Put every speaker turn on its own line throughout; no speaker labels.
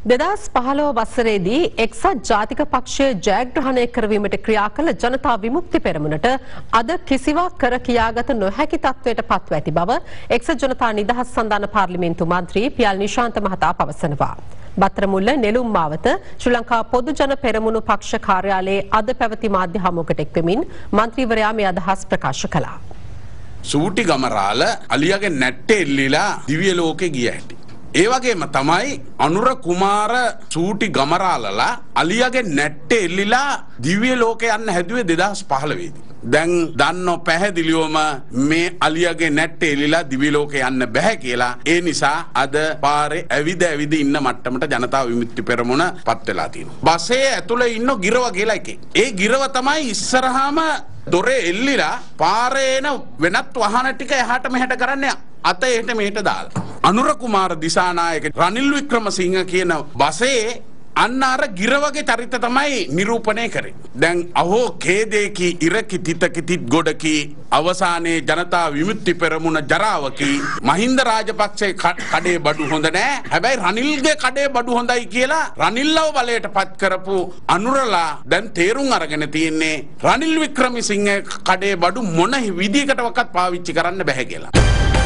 2015 වසරේදී එක්සත් ජාතික පක්ෂය ජයග්‍රහණය කරවීමට ක්‍රියා කළ ජනතා විමුක්ති පෙරමුණට අද කිසිවක් කර කියාගත නොහැකි තත්ත්වයට පත්ව ඇති බව එක්සත් ජනතා නිදහස් සන්ධාන පාර්ලිමේන්තු මන්ත්‍රී පියල් නිශාන්ත මහතා පවසනවා. බත්‍රමුල්ල නෙළුම් මාවත ශ්‍රී ලංකා පොදු ජන පෙරමුණු පක්ෂ කාර්යාලයේ අද පැවති මාධ්‍ය හමුවකට එක්වෙමින් මන්ත්‍රීවරයා මේ අදහස් ප්‍රකාශ කළා.
සූටි ගමරාල අලියාගේ නැට්ටේ එල්ලිලා දිව්‍ය ලෝකේ ගිය හැටි. ඒ වගේම තමයි අනුර කුමාර සූටි ගමරාලලා අලියාගේ නැට්ටේ එල්ලිලා දිව්‍ය ලෝකේ යන්න හැදුවේ 2015 දී. දැන් දන්නෝ පැහැදිලිවම මේ අලියාගේ නැට්ටේ එල්ලිලා දිව්‍ය ලෝකේ යන්න බෑ කියලා. ඒ නිසා අද පාරේ ඇවිද ඉන්න මට්ටමට ජනතා විමුක්ති පෙරමුණ පත් වෙලා තියෙනවා. බසේ ඇතුලේ ඉන්න ගිරව කියලා එකේ. ඒ ගිරව තමයි ඉස්සරහාම දොරේ එල්ලිලා පාරේ එන වෙනත් වාහන ටික එහාට මෙහාට කරන්නේ අත එහෙට මෙහෙට දාලා. අනුර කුමාර දිසානායක රනිල් වික්‍රමසිංහ කියන බසේ අන්න අර ගිරවගේ චරිත තමයි නිරූපණය කරේ. දැන් අහෝ ඛේදේකි ඉරකි තිතකි තිත් ගොඩකි අවසානයේ ජනතා විමුක්ති පෙරමුණ ජරාවකි මහින්ද රාජපක්ෂේ කඩේ බඩු හොඳ නෑ. හැබැයි රනිල්ගේ කඩේ බඩු හොඳයි කියලා රනිල්ලව බලයට පත් කරපු අනුරලා දැන් තේරුම් අරගෙන තියෙන්නේ රනිල් වික්‍රමසිංහ කඩේ බඩු මොන විදිහකටවත් පාවිච්චි කරන්න බෑ කියලා.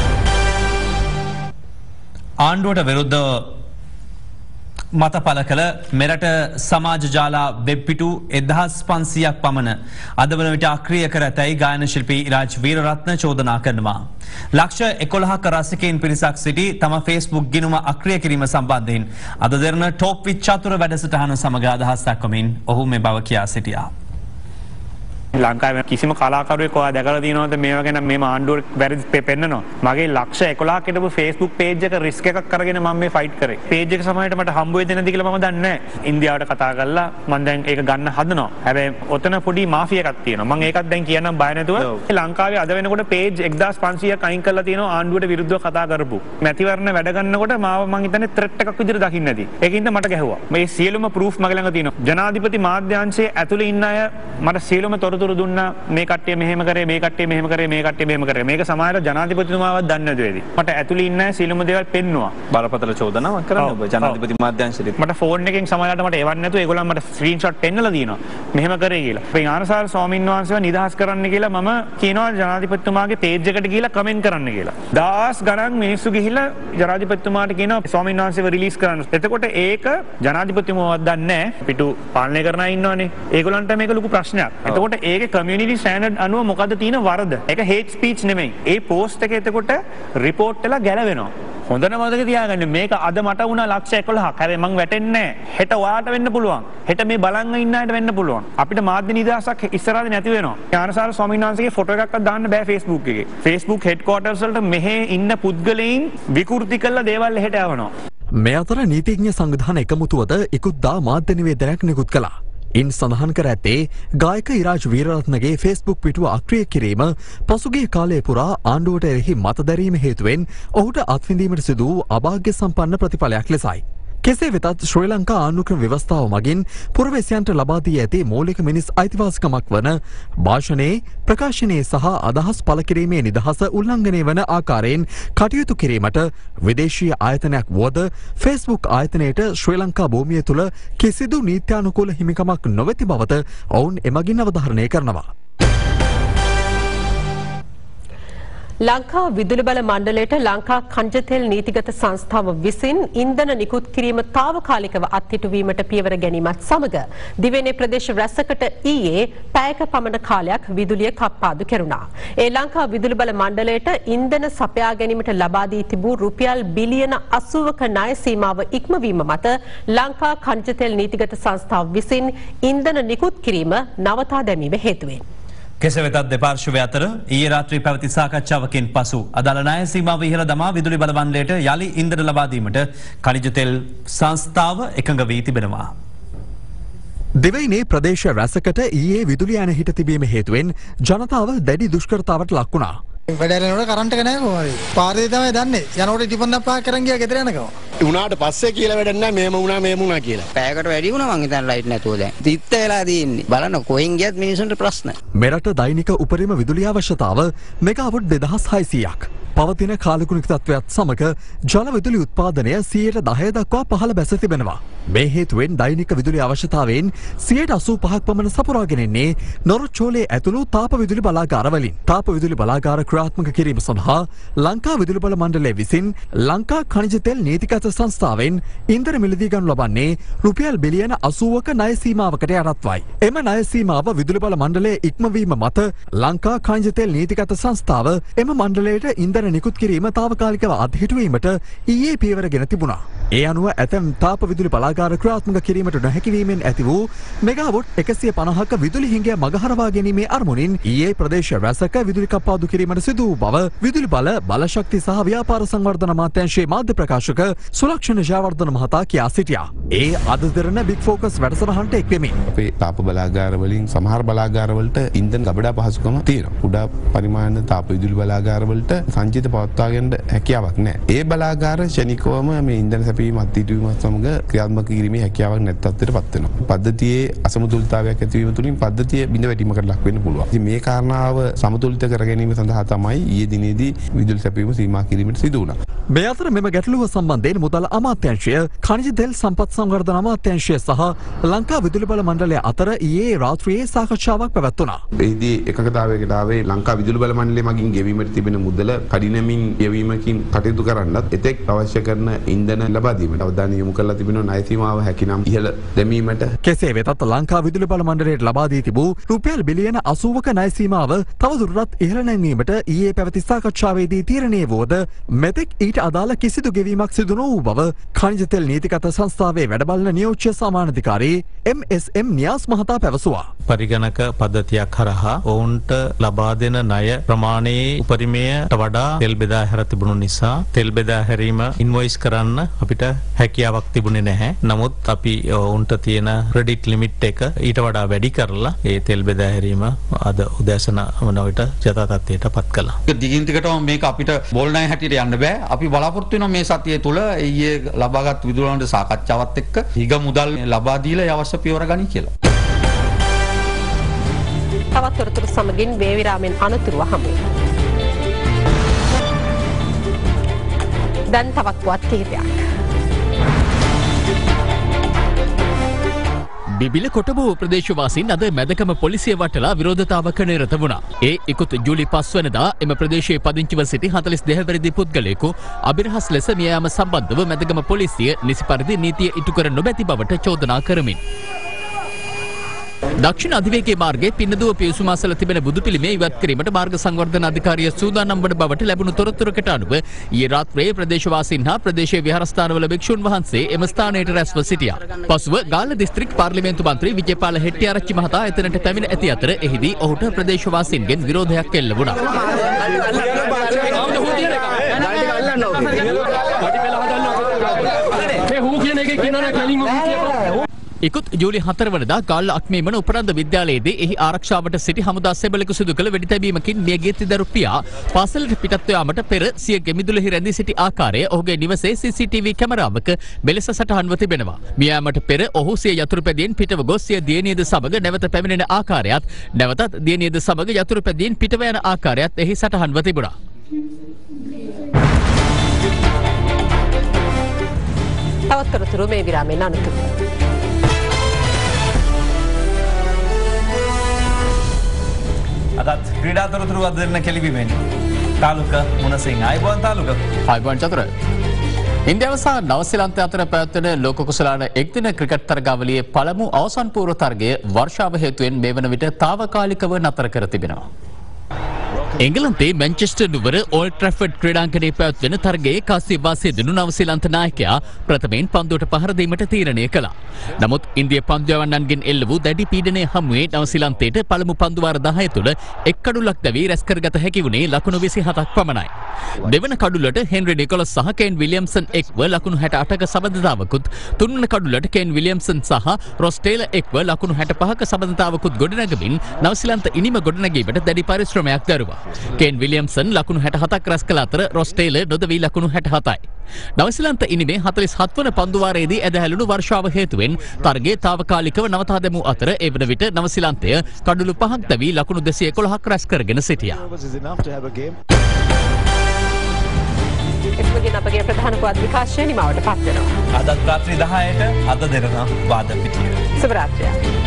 ආණ්ඩුවට විරුද්ධව මත පළ කළ මෙරට සමාජ ජාලා වෙබ් පිටු 1500ක් පමණ අද වන විට අක්‍රිය කර ඇතැයි ගායන ශිල්පී ඉරාජ් වීරරත්න චෝදනා කරනවා. ලක්ෂ 11ක රසිකයින් පිරිසක් සිටි තම ෆේස්බුක් ගිණුම අක්‍රිය කිරීම සම්බන්ධයෙන් අද දෙරණ ටොප් විත් චතුර වැඩසටහන සමග අදහස් දක්වමින් ඔහු මේ බව කියා සිටියා.
ලංකාවේ කිසිම කලාකරුවෙක් ඔයා දැකලා තියෙනවද මේවා ගැන මේ ආණ්ඩුව වැරදි පෙන්නනවා. මගේ ලක්ෂ 11ක් හිටපු Facebook page එක රිස්ක් එකක් අරගෙන මම මේ ෆයිට් කරේ. page එක සමහරට මට හම්බ වෙන්නේ නැති කියලා මම දන්නේ නැහැ. ඉන්දියාවට කතා කරලා මම දැන් ඒක ගන්න හදනවා. හැබැයි ඔතන පොඩි මාෆියා එකක් තියෙනවා. මම ඒකත් දැන් කියන්නම් බය නැතුව. ලංකාවේ අද වෙනකොට page 1500ක් අයින් කරලා තියෙනවා ආණ්ඩුවට විරුද්ධව කතා කරපු. මැතිවරණ වැඩ ගන්නකොට මාව මං හිතන්නේ ත්‍රෙට් එකක් විදිහට දකින්න නැති. ඒකින්ද මට ගැහුවා. මේ සියලුම ප්‍රූෆ් මගේ ළඟ තියෙනවා. ජනාධිපති මාධ්‍යාංශයේ ඇතුලේ ඉන්න අය මට සියලුම තොරතුරු දුන්නා. මේ කට්ටිය මෙහෙම කරේ මේ කට්ටිය මෙහෙම කරේ මේ කට්ටිය මෙහෙම කරේ මේක සමහරවිට ජනාධිපතිතුමාවත් දන්නේ නැති වෙයි. මට ඇතුළේ ඉන්න අය සියලුම දේවල් පෙන්නවා.
බරපතල චෝදනාවක් කරන්න ඔබ ජනාධිපති මාධ්‍යාංශෙට.
මට ෆෝන් එකෙන් සමහරවිට මට එවන්න නැතුව ඒගොල්ලන් මට ස්ක්‍රීන්ෂොට් පෙන්නලා දිනවා. මෙහෙම කරේ කියලා. අපි ආනසාර ස්වාමීන් වහන්සේව නිදහස් කරන්න කියලා මම කියනවා ජනාධිපතිතුමාගේ පේජ් එකට ගිහිල්ලා කමෙන්ට් කරන්න කියලා. දහස් ගණන් මිනිස්සු ගිහිල්ලා ජනාධිපතිතුමාට කියනවා ස්වාමීන් වහන්සේව රිලීස් කරන්න. එතකොට ඒක ජනාධිපතිතුමාවත් දන්නේ නැහැ. පිටු පාලනය කරන අය ඉන්නවනේ. ඒගොල්ලන්ට මේක ලොකු ප්‍රශ්නයක්. එතකොට ඒකේ කමියුනිටි ස්ටෑන්ඩඩ් අනුව මොකද තියෙන වරද? ඒක හේට් ස්පීච් නෙමෙයි. ඒ පෝස්ට් එක එතකොට රිපෝට් වෙලා ගැලවෙනවා. හොඳට මතක තියාගන්න මේක අද මට වුණා ලක්ෂ 11ක්. හැබැයි මං වැටෙන්නේ නැහැ. හෙට ඔයාට වෙන්න පුළුවන්. හෙට මේ බලන් ඉන්න අයට වෙන්න පුළුවන්. අපිට මාධ්‍ය නිදහසක් ඉස්සරහදී නැති වෙනවා. ඥානසාර ස්වාමීන් වහන්සේගේ ෆොටෝ එකක්වත් දාන්න බෑ Facebook එකේ. Facebook හෙඩ්ක්වෝටර්ස් වලට මෙහෙ ඉන්න පුද්ගලයන් විකෘති කළ දේවල් එහෙට යවනවා.
මේ අතර නීතිඥ සංවිධාන එකමුතුවද ඉකුත්දා මාධ්‍ය නිවේදනයක් නිකුත් කළා. ඉන් සඳහන් කර ඇත්තේ ගායක ඉරාජ් වීරරත්නගේ ෆේස්බුක් පිටුව අක්‍රිය කිරීම පසුගිය කාලය පුරා ආණ්ඩුවට එරෙහි මත දැරීම හේතුවෙන් ඔහුට අත්විඳීමට සිදු වූ අභාග්‍ය සම්පන්න ප්‍රතිඵලයක් ලෙසයි. කෙසේ වෙතත් ශ්‍රී ලංකා ආණ්ඩුක්‍රම ව්‍යවස්ථාව මගින් පුරවැසියන්ට ලබා දී ඇති මූලික මිනිස් අයිතිවාසිකමක් වන භාෂණයේ ප්‍රකාශනයේ සහ අදහස් පළ කිරීමේ නිදහස උල්ලංඝනය වන ආකාරයෙන් කටයුතු කිරීමට විදේශීය ආයතනයක් වුවද Facebook ආයතනයට ශ්‍රී ලංකා භූමිය තුළ කිසිදු නීත්‍යානුකූල හිමිකමක් නොවැති බවද ඔවුන් එමගින් අවධාරණය කරනවා.
ලංකා විදුලි බල මණ්ඩලයට ලංකා කංජතෙල් නීතිගත සංස්ථාව විසින් ඉන්ධන නිකුත් කිරීම తాවකාලිකව අත්හිටුවීමට පියවර ගැනීමත් සමග දිවයිනේ ප්‍රදේශ රැසකට ඊයේ පැයක පමණ කාලයක් විදුලිය කප්පාදු කෙරුණා. ඒ ලංකා විදුලි බල මණ්ඩලයට ඉන්ධන සපයා ගැනීමට ලබා දී තිබූ රුපියල් බිලියන 80ක ණය සීමාව ඉක්මවීම මත ලංකා කංජතෙල් නීතිගත සංස්ථාව විසින් ඉන්ධන නිකුත් කිරීම නවතා දැමීම හේතුවෙන්
කෙසේ වෙතත් දෙපාර්ශ්වය අතර ඊයේ රාත්‍රී පැවති සාකච්ඡාවකින් පසු අදාළ ණය සීමාව ඉහළ දමා විදුලි බල මණ්ඩලයට යලි ඉන්ධන ලබා දීමට ඛනිජ තෙල් සංස්ථාව එකඟ වී තිබෙනවා.
දෙවයිනේ ප්‍රදේශ රැසකට ඊයේ විදුලිය යන හිට තිබීම හේතුවෙන් ජනතාව දැඩි දුෂ්කරතාවට ලක් වුණා.
වැඩලනට කරන්ට එක නැහැ කොහොමද? පාරේ තමයි දන්නේ. යනකොට ඉටිපන්දක් පහක් කරන් ගියා ගෙදර යනකම්.
උනාට පස්සේ කියලා වැඩක් නැහැ මේම වුණා කියලා.
පැයකට වැඩි වුණා මං හිතන්නේ ලයිට් නැතුව දැන්. තිත්ත වෙලා තියෙන්නේ. බලන්න කොහෙන් ගියත් මිනිසුන්ට ප්‍රශ්න.
මෙරට දෛනික උපරිම විදුලි අවශ්‍යතාව මෙගාවොට් 2600ක්. පවතින කාලගුණික තත්ත්වයක් සමග ජල විදුලි උත්පාදනය 10% දක්වා පහළ බැස තිබෙනවා. මේ හේතුවෙන් දෛනික විදුලි අවශ්‍යතාවයෙන් 85% පමණ සපුරාගෙන එන්නේ නොරොච්චෝලේ ඇතුළු තාප විදුලි බලාගාරවලින්. තාප විදුලි බලාගාර ක්‍රියාත්මක කිරීම සඳහා ලංකා විදුලි බල මණ්ඩලය විසින් ලංකා ඛනිජ තෙල් නීතිගත සංස්ථාවෙන් ඉන්ධන මිලදී ගනු ලබන්නේ රුපියල් බිලියන 80ක ණය සීමාවකට යටත්වයි. එම ණය සීමාව විදුලි බල මණ්ඩලයේ ඉක්මවීම මත ලංකා ඛනිජ තෙල් නීතිගත සංස්ථාව එම මණ්ඩලයට ඉන්ධන නිකුත් කිරීම තාවකාලිකව අත්හිටුවීමට ඊයේ පියවරගෙන තිබුණා. ඒ අනුව ඇතැම් තාප විදුලි බලාගාර ක්‍රියාත්මක කිරීමට නොහැකිවීමෙන් ඇති වූ මෙගාවොට් 150ක විදුලි හිඟය මගහරවා ගැනීමේ අරමුණින් ඊයේ ප්‍රදේශ රැසක විදුලි කප්පාදු කිරීමට සිදු වූ බව විදුලි බල බලශක්ති සහ ව්‍යාපාර සංවර්ධන අමාත්‍යාංශයේ මාධ්‍ය ප්‍රකාශක සුලක්ෂණ ජයවර්ධන මහතා කියා සිටියා. ඒ අද දෙරණ බිග් ෆෝකස් වැඩසටහනට එක් වෙමින්
අපේ තාප බලාගාර වලින් සමහර බලාගාර වලට ඉන්ධන ගබඩා පහසුකම තියෙනවා. කුඩා පරිමාණ තාප විදුලි බලාගාර වලට සංචිත පවත්වා ගන්න හැකියාවක් නැහැ. ඒ බලාගාර ශනිකවම මේ ඉන්ධන සැපීම අත්හිටුවීමත් සමග ක්‍රියාත්මක කිරීමේ හැකියාවක් නැති තත්ත්වයකට පත් වෙනවා. පද්ධතියේ අසමතුලිතතාවයක් ඇතිවීම තුළින් පද්ධතිය බිඳ වැටීමකට ලක් වෙන්න පුළුවන්. ඉතින් මේ කාරණාව සමතුලිත කර ගැනීම සඳහා තමයි ඊයේ දිනේදී විදුලි සැපීම සීමා කිරීමට සිදු වුණා.
මේ අතර මෙම ගැටලුව සම්බන්ධයෙන් මුදල් අමාත්‍යාංශය, ಖನಿಜ තෙල් සම්පත් සංවර්ධන අමාත්‍යාංශය සහ ලංකා විදුලි බල මණ්ඩලය අතර ඊයේ රාත්‍රියේ සාකච්ඡාවක් පැවැත්වුණා.
එහිදී එකඟතාවයකට ආවේ ලංකා විදුලි බල මණ්ඩලය මගින් ගෙවීමට තිබෙන මුදල කඩිනමින් ගෙවීමකින් කටයුතු කරන්නත් එතෙක් අවශ්‍ය කරන ඉන්ධන ලබා දීමට අවධානය යොමු කරලා තිබෙනවා. ණය සීමාව හැකිනම් ඉහළ දැමීමට.
කෙසේ වෙතත් ලංකා විදුලි බල මණ්ඩලයට ලබා දී තිබූ රුපියල් බිලියන 80ක ණය සීමාව තවදුරටත් ඉහළ නැංවීමට ඊයේ පැවති සාකච්ඡාවේදී තීරණය වුවද මෙතෙක් ඊට අදාළ කිසිදු ගෙවීමක් සිදු නොවූ බව ඛනිජ තෙල් නීතිගත සංස්ථාවේ වැඩබලන නියෝජ්‍ය සමානාධිකාරී MSM නියාස් මහතා පැවසුවා.
පරිගණක පද්ධතියක් හරහා ඔවුන්ට ලබා දෙන ණය ප්‍රමාණයේ උපරිමයට වඩා තෙල් බෙදා හැර තිබුණු නිසා තෙල් බෙදා හැරීම ඉන්වොයිස් කරන්න අපිට හැකියාවක් තිබුණේ නැහැ. නමුත් අපි ඔවුන්ට තියෙන ක්‍රෙඩිට් ලිමිට් එක ඊට වඩා වැඩි කරලා ඒ තෙල් බෙදා හැරීම අද උදෑසන වන විට යථා තත්ත්වයට පත් කළා.
දිගින් දිගටම මේක අපිට බෝල් ණය හැටියට යන්න බෑ. අපි බලාපොරොත්තු වෙනවා මේ සතිය තුළ ඊයේ ලබාගත් විදුලි සාකච්ඡාවත් එක්ක හිග මුදල් ලබා දීලා අවශ්‍ය පියවර ගනි කියලා.
තවත් තොරතුරු සමගින් වේවිරාමෙන් අනතුරුව හමු. දැන් තවත් පුවත් කිහිපයක්.
බිබිල කොටබෝ ප්‍රදේශවාසීන් අද මැදකම පොලිසිය වටලා විරෝධතාවක නිරත වුණා. ඒ ඉකුත් ජූලි 5 වෙනිදා එම ප්‍රදේශයේ පදිංචිව සිටි 42 වැනි පුද්ගලයෙකු අබිරහස් ලෙස මිය යාම සම්බන්ධව මැදගම පොලිසිය නිසි පරිදි නීතිය ඉටු කර නොමැති බවට චෝදනා කරමින් දක්ෂිණ අධිවේගී මාර්ගයේ පින්නදුව පියසුමාසල තිබෙන බුදු පිළිමය ඉවත් කිරීමට මාර්ග සංවර්ධන අධිකාරිය සූදානම් වන බවට ලැබුණු තොරතුරකට අනුව ඊයේ රාත්‍රියේ ප්‍රදේශවාසීන් හා ප්‍රදේශීය විහාරස්ථානවල භික්ෂුන් වහන්සේ එම ස්ථානයට රැස්ව සිටියා. පසුව ගාල්ල දිස්ත්‍රික් පාර්ලිමේන්තු මන්ත්‍රී විජේපාල හෙට්ටිආරච්චි මහතා එතනට පැමිණ ඇති අතර එහිදී ඔහුට ප්‍රදේශවාසීන්ගෙන් විරෝධයක් එල්ල වුණා. ඉකුත් ජූලි 4 වනදා ගාල්ල අක්මීමන උපරන්ද විද්‍යාලයේදී එහි ආරක්ෂාවට සිටි හමුදා සෙබළෙකු සිදු කළ වෙඩි තැබීමකින් මියගිය තිදරු පියා පාසලට පිටත් යාමට පෙර සිය ගෙමිදුලෙහි රැඳී සිටි ආකාරය ඔහුගේ නිවසේ CCTV කැමරාවක මෙලෙස සටහන්ව තිබෙනවා. මිය යාමට පෙර ඔහු සිය යතුරුපැදියෙන් පිටව ගොස් සිය දියණියද සමග නැවත පැමිණෙන ආකාරයත් නැවතත් දියණියද සමග යතුරුපැදියෙන් පිටව යන ආකාරයත් එහි සටහන්ව තිබුණා.
තවත් තොරතුරු මේ විරාමයෙන් අනතුරුව.
අදත් ක්‍රීඩා තොරතුරු අද දෙන්න කෙලිවිමෙන් තාලුක මුණසිංහ අයබෝන් තාලුක
අයබෝන් චතුර ඉන්දියාව සහ නවසීලන්තය අතර පැවැත්වෙන ලෝක කුසලාන එක්දින ක්‍රිකට් තරගාවලියේ පළමු අවසන් පූර්ව තරගය වර්ෂාව හේතුවෙන් මේ වන විට తాවකාලිකව නතර කර තිබෙනවා. එංගලන්තේ මැන්චෙස්ටර් නුවර ඕල්ඩ් ට්‍රැෆර්ඩ් ක්‍රීඩාංගණයේ පැවැත්වෙන තරගයේ කාසිය වාසී දුණු නවසීලන්ත නායකයා ප්‍රථමයෙන් පන්දුවට පහර දීමට තීරණය කළා. නමුත් ඉන්දිය පන්දු යවන්නන්ගෙන් එල්ල වූ දැඩි පීඩනය හමුවේ නවසීලන්තයට පළමු පන්දු වාර 10 තුළ එක් කඩුලක් දැවී රැස් කරගත හැකි වුණේ ලකුණු 27ක් පමණයි. දෙවන කඩුලට හෙන්රි නිකොලස් සහ කේන් විලියම්සන් එක්ව ලකුණු 68ක සබඳතාවකුත් තුන්වන කඩුලට කේන් විලියම්සන් සහ රොස් ටේලර් එක්ව ලකුණු 65ක සබඳතාවකුත් ගොඩනැගමින් නවසීලන්ත ඉනිම ගොඩනැගීමට දැඩි පරිශ්‍රමයක් දරුවා. කේන් විලියම්සන් ලකුණු 67ක් රැස් කළ අතර රොස් ටේලර් නොදවී ලකුණු 67යි. නවසීලන්ත ඉනිමේ 47 වන පන්දු වාරයේදී ඇදහැළුණු වර්ෂාව හේතුවෙන් තරගයේ తాවකාලිකව නවතා දැමූ අතර ඒ වන විට නවසීලන්තය කඩුළු 5ක් දැවී ලකුණු 211ක් රැස් කරගෙන සිටියා.
එක්මගින් අපගේ ප්‍රධාන පුවත් විකාශය නිමවට පත් වෙනවා.
අදත් රාත්‍රී 10ට අද දෙරණ වාද පිටිය.
සුබ රාත්‍රියක්.